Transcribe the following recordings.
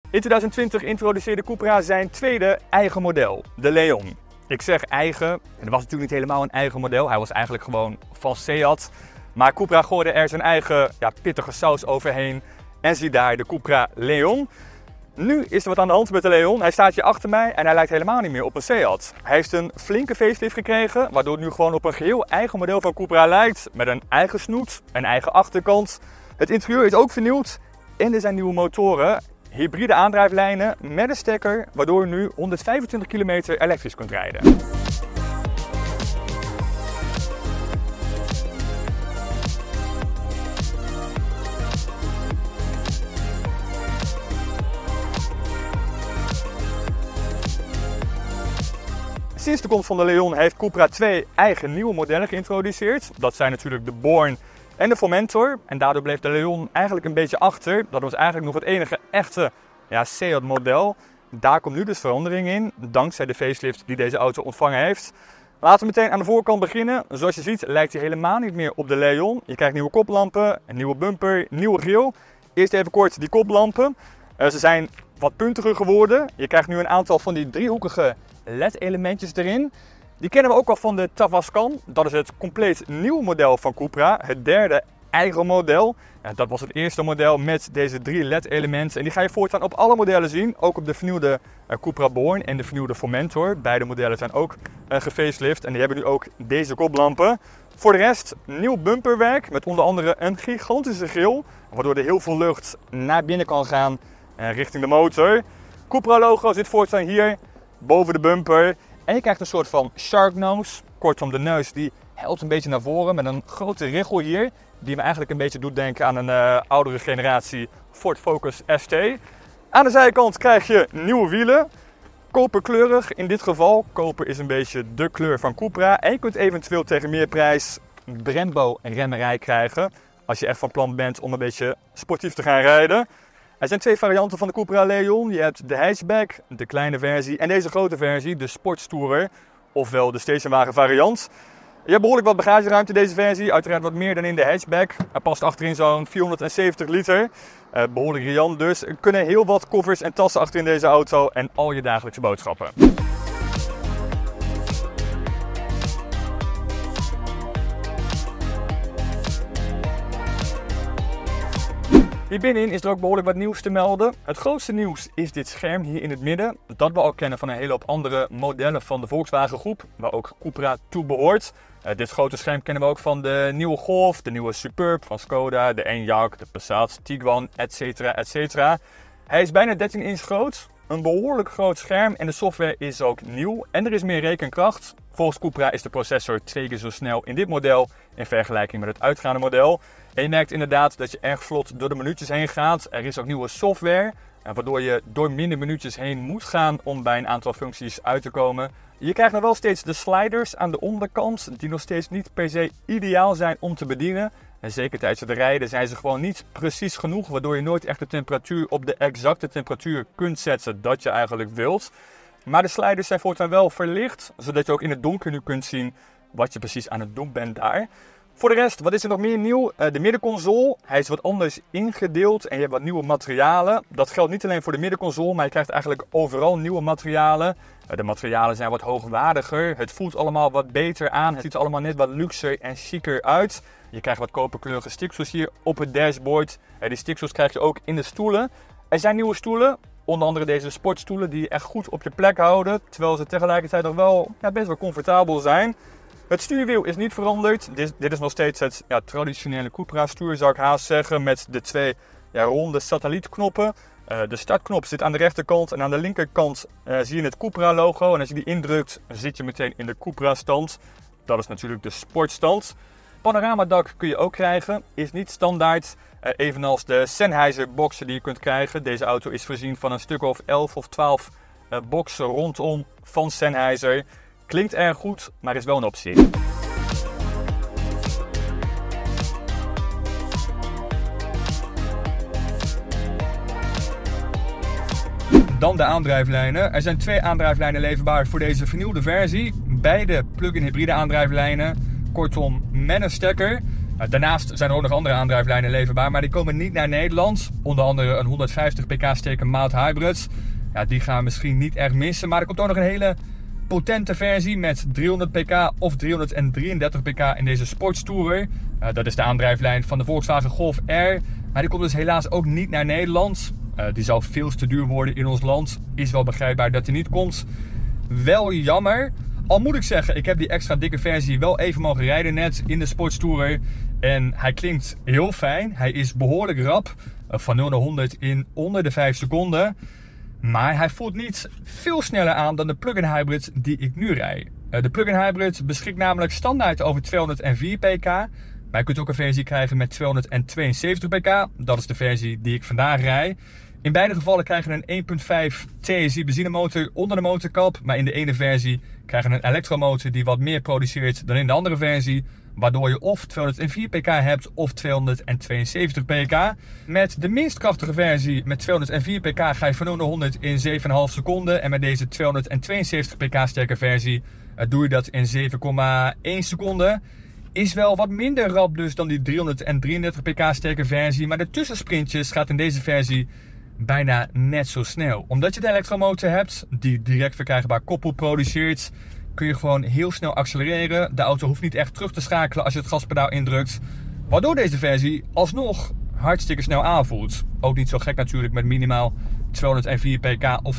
In 2020 introduceerde Cupra zijn tweede eigen model, de Leon. Ik zeg eigen, en dat was natuurlijk niet helemaal een eigen model. Hij was eigenlijk gewoon van Seat. Maar Cupra gooide er zijn eigen pittige saus overheen. En zie daar de Cupra Leon. Nu is er wat aan de hand met de Leon. Hij staat hier achter mij en hij lijkt helemaal niet meer op een Seat. Hij heeft een flinke facelift gekregen, waardoor het nu gewoon op een geheel eigen model van Cupra lijkt. Met een eigen snoet, een eigen achterkant. Het interieur is ook vernieuwd en er zijn nieuwe motoren. Hybride aandrijflijnen met een stekker, waardoor je nu 125 km elektrisch kunt rijden. Sinds de komst van de Leon heeft Cupra twee eigen nieuwe modellen geïntroduceerd. Dat zijn natuurlijk de Born en de Formentor. En daardoor bleef de Leon eigenlijk een beetje achter. Dat was eigenlijk nog het enige echte Seat model. Daar komt nu dus verandering in, dankzij de facelift die deze auto ontvangen heeft. Laten we meteen aan de voorkant beginnen. Zoals je ziet lijkt hij helemaal niet meer op de Leon. Je krijgt nieuwe koplampen, een nieuwe bumper, nieuwe grill. Eerst even kort die koplampen. Ze zijn wat puntiger geworden. Je krijgt nu een aantal van die driehoekige LED-elementjes erin. Die kennen we ook al van de Tavascan. Dat is het compleet nieuwe model van Cupra. Het derde eigen model. Dat was het eerste model met deze drie LED-elementen. En die ga je voortaan op alle modellen zien. Ook op de vernieuwde Cupra Born en de vernieuwde Formentor. Beide modellen zijn ook gefacelift. En die hebben nu ook deze koplampen. Voor de rest nieuw bumperwerk met onder andere een gigantische grill. Waardoor er heel veel lucht naar binnen kan gaan richting de motor. Cupra logo zit voortaan hier boven de bumper. En je krijgt een soort van shark nose. Kortom, de neus die helpt een beetje naar voren met een grote richel hier. Die me eigenlijk een beetje doet denken aan een oudere generatie Ford Focus ST. Aan de zijkant krijg je nieuwe wielen. Koperkleurig in dit geval. Koper is een beetje de kleur van Cupra. En je kunt eventueel tegen meer prijs Brembo remmerij krijgen. Als je echt van plan bent om een beetje sportief te gaan rijden. Er zijn twee varianten van de Cupra Leon. Je hebt de hatchback, de kleine versie, en deze grote versie, de Sportstourer, ofwel de stationwagen variant. Je hebt behoorlijk wat bagageruimte in deze versie, uiteraard wat meer dan in de hatchback. Er past achterin zo'n 470 liter, behoorlijk riant dus. Er kunnen heel wat koffers en tassen achterin deze auto en al je dagelijkse boodschappen. Hier binnenin is er ook behoorlijk wat nieuws te melden. Het grootste nieuws is dit scherm hier in het midden. Dat we al kennen van een hele hoop andere modellen van de Volkswagen groep, waar ook Cupra toe behoort. Dit grote scherm kennen we ook van de nieuwe Golf, de nieuwe Superb van Skoda, de Enyaq, de Passat, Tiguan, etc. Hij is bijna 13 inch groot, een behoorlijk groot scherm en de software is ook nieuw en er is meer rekenkracht. Volgens Cupra is de processor 2 keer zo snel in dit model in vergelijking met het uitgaande model. En je merkt inderdaad dat je erg vlot door de minuutjes heen gaat. Er is ook nieuwe software, waardoor je door minder minuutjes heen moet gaan om bij een aantal functies uit te komen. Je krijgt nog wel steeds de sliders aan de onderkant, die nog steeds niet per se ideaal zijn om te bedienen. En zeker tijdens het rijden zijn ze gewoon niet precies genoeg, waardoor je nooit echt de temperatuur op de exacte temperatuur kunt zetten dat je eigenlijk wilt. Maar de sliders zijn voortaan wel verlicht, zodat je ook in het donker nu kunt zien wat je precies aan het doen bent daar. Voor de rest, wat is er nog meer nieuw? De middenconsole, hij is wat anders ingedeeld en je hebt wat nieuwe materialen. Dat geldt niet alleen voor de middenconsole, maar je krijgt eigenlijk overal nieuwe materialen. De materialen zijn wat hoogwaardiger, het voelt allemaal wat beter aan, het ziet er allemaal net wat luxer en chiquer uit. Je krijgt wat koperkleurige stiksels hier op het dashboard. Die stiksels krijg je ook in de stoelen. Er zijn nieuwe stoelen, onder andere deze sportstoelen die je echt goed op je plek houden, terwijl ze tegelijkertijd nog wel best wel comfortabel zijn. Het stuurwiel is niet veranderd. Dit is nog steeds het traditionele Cupra stuur, zou ik haast zeggen, met de twee ronde satellietknoppen. De startknop zit aan de rechterkant en aan de linkerkant zie je het Cupra logo. En als je die indrukt, zit je meteen in de Cupra stand. Dat is natuurlijk de sportstand. Panoramadak kun je ook krijgen, is niet standaard. Evenals de Sennheiser boxen die je kunt krijgen. Deze auto is voorzien van een stuk of 11 of 12 boxen rondom van Sennheiser. Klinkt erg goed, maar is wel een optie. Dan de aandrijflijnen. Er zijn twee aandrijflijnen leverbaar voor deze vernieuwde versie. Beide plug-in hybride aandrijflijnen. Kortom, met een stekker. Daarnaast zijn er ook nog andere aandrijflijnen leverbaar, maar die komen niet naar Nederland. Onder andere een 150 pk sterke mild hybrid. Ja, die gaan we misschien niet echt missen, maar er komt ook nog een hele potente versie met 300 pk of 333 pk in deze sportstourer. Dat is de aandrijflijn van de Volkswagen Golf R, maar die komt dus helaas ook niet naar Nederland. Die zal veel te duur worden in ons land. Is wel begrijpbaar dat die niet komt. Wel jammer. Al moet ik zeggen, ik heb die extra dikke versie wel even mogen rijden net in de sportstourer. En hij klinkt heel fijn. Hij is behoorlijk rap. Van 0 naar 100 in onder de 5 seconden. Maar hij voelt niet veel sneller aan dan de plug-in hybrid die ik nu rijd. De plug-in hybrid beschikt namelijk standaard over 204 pk. Maar je kunt ook een versie krijgen met 272 pk. Dat is de versie die ik vandaag rijd. In beide gevallen krijgen we een 1.5 TSI benzinemotor onder de motorkap. Maar in de ene versie krijgen we een elektromotor die wat meer produceert dan in de andere versie. Waardoor je of 204 pk hebt of 272 pk. Met de minst krachtige versie met 204 pk ga je van 0 naar 100 in 7,5 seconden. En met deze 272 pk sterke versie doe je dat in 7,1 seconden. Is wel wat minder rap dus dan die 333 pk sterke versie. Maar de tussensprintjes gaat in deze versie bijna net zo snel. Omdat je de elektromotor hebt die direct verkrijgbaar koppel produceert, kun je gewoon heel snel accelereren. De auto hoeft niet echt terug te schakelen als je het gaspedaal indrukt. Waardoor deze versie alsnog hartstikke snel aanvoelt. Ook niet zo gek natuurlijk met minimaal 204 pk of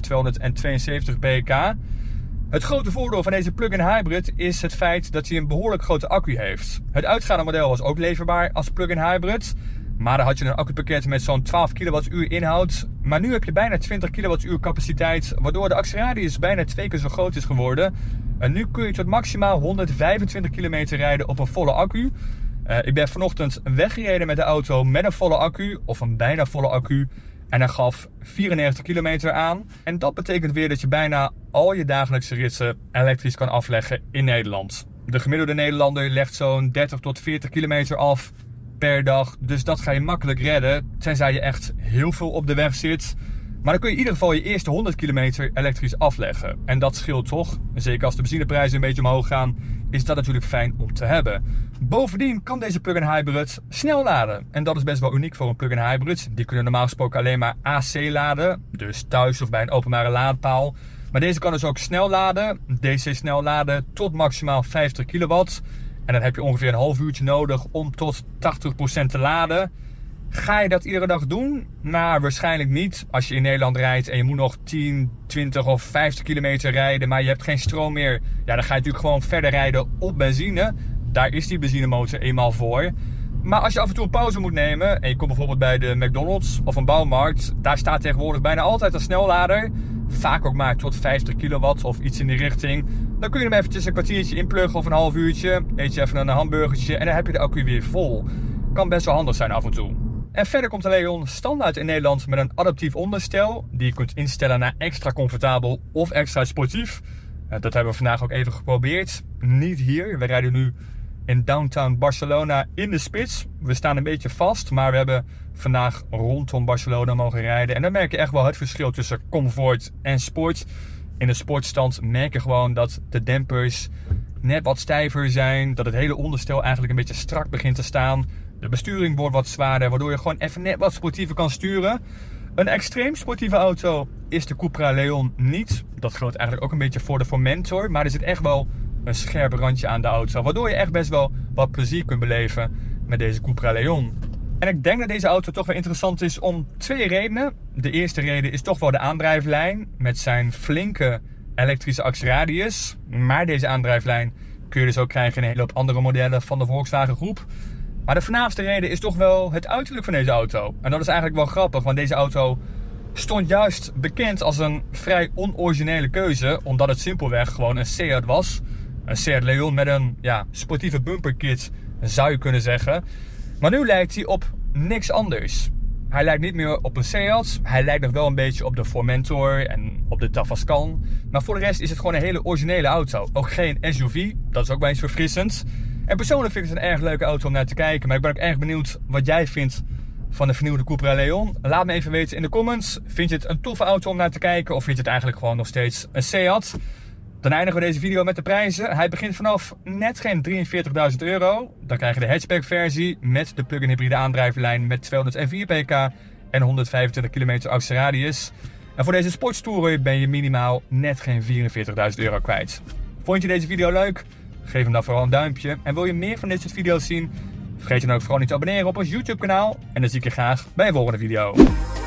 272 pk. Het grote voordeel van deze plug-in hybrid is het feit dat hij een behoorlijk grote accu heeft. Het uitgaande model was ook leverbaar als plug-in hybrid. Maar dan had je een accupakket met zo'n 12 kWh inhoud. Maar nu heb je bijna 20 kWh capaciteit, waardoor de actieradius bijna 2 keer zo groot is geworden. En nu kun je tot maximaal 125 kilometer rijden op een volle accu. Ik ben vanochtend weggereden met de auto met een volle accu, of een bijna volle accu. En hij gaf 94 kilometer aan. En dat betekent weer dat je bijna al je dagelijkse ritsen elektrisch kan afleggen in Nederland. De gemiddelde Nederlander legt zo'n 30 tot 40 kilometer af per dag. Dus dat ga je makkelijk redden, tenzij je echt heel veel op de weg zit. Maar dan kun je in ieder geval je eerste 100 kilometer elektrisch afleggen. En dat scheelt toch. Zeker als de benzineprijzen een beetje omhoog gaan, is dat natuurlijk fijn om te hebben. Bovendien kan deze plug-in hybrid snel laden. En dat is best wel uniek voor een plug-in hybrid. Die kunnen normaal gesproken alleen maar AC laden. Dus thuis of bij een openbare laadpaal. Maar deze kan dus ook snel laden. DC snel laden tot maximaal 50 kilowatt. En dan heb je ongeveer een half uurtje nodig om tot 80% te laden. Ga je dat iedere dag doen? Nou, waarschijnlijk niet. Als je in Nederland rijdt en je moet nog 10, 20 of 50 kilometer rijden, maar je hebt geen stroom meer, ja, dan ga je natuurlijk gewoon verder rijden op benzine. Daar is die benzinemotor eenmaal voor. Maar als je af en toe een pauze moet nemen en je komt bijvoorbeeld bij de McDonald's of een bouwmarkt, daar staat tegenwoordig bijna altijd een snellader. Vaak ook maar tot 50 kilowatt of iets in die richting. Dan kun je hem eventjes een kwartiertje inpluggen of een half uurtje. Eet je even een hamburgertje en dan heb je de accu weer vol. Kan best wel handig zijn af en toe. En verder komt de Leon standaard in Nederland met een adaptief onderstel. Die je kunt instellen naar extra comfortabel of extra sportief. Dat hebben we vandaag ook even geprobeerd. Niet hier. We rijden nu in downtown Barcelona in de spits. We staan een beetje vast, maar we hebben vandaag rondom Barcelona mogen rijden. En dan merk je echt wel het verschil tussen comfort en sport. In de sportstand merk je gewoon dat de dempers net wat stijver zijn. Dat het hele onderstel eigenlijk een beetje strak begint te staan. De besturing wordt wat zwaarder, waardoor je gewoon even net wat sportiever kan sturen. Een extreem sportieve auto is de Cupra Leon niet. Dat geldt eigenlijk ook een beetje voor de Formentor. Maar er zit echt wel een scherp randje aan de auto. Waardoor je echt best wel wat plezier kunt beleven met deze Cupra Leon. En ik denk dat deze auto toch wel interessant is om twee redenen. De eerste reden is toch wel de aandrijflijn met zijn flinke elektrische actieradius. Maar deze aandrijflijn kun je dus ook krijgen in een hele hoop andere modellen van de Volkswagen groep. Maar de voornaamste reden is toch wel het uiterlijk van deze auto. En dat is eigenlijk wel grappig, want deze auto stond juist bekend als een vrij onoriginele keuze. Omdat het simpelweg gewoon een Seat was. Een Seat Leon met een sportieve bumperkit, zou je kunnen zeggen. Maar nu lijkt hij op niks anders. Hij lijkt niet meer op een Seat. Hij lijkt nog wel een beetje op de Formentor en op de Tavascan. Maar voor de rest is het gewoon een hele originele auto. Ook geen SUV, dat is ook wel eens verfrissend. En persoonlijk vind ik het een erg leuke auto om naar te kijken. Maar ik ben ook erg benieuwd wat jij vindt van de vernieuwde Cupra Leon. Laat me even weten in de comments. Vind je het een toffe auto om naar te kijken? Of vind je het eigenlijk gewoon nog steeds een Seat? Dan eindigen we deze video met de prijzen. Hij begint vanaf net geen €43.000. Dan krijg je de hatchback versie met de plug-in hybride aandrijflijn met 204 pk en 125 km actieradius. En voor deze sportstourer ben je minimaal net geen €44.000 kwijt. Vond je deze video leuk? Geef hem dan vooral een duimpje. En wil je meer van dit soort video's zien? Vergeet je dan ook vooral niet te abonneren op ons YouTube kanaal. En dan zie ik je graag bij een volgende video.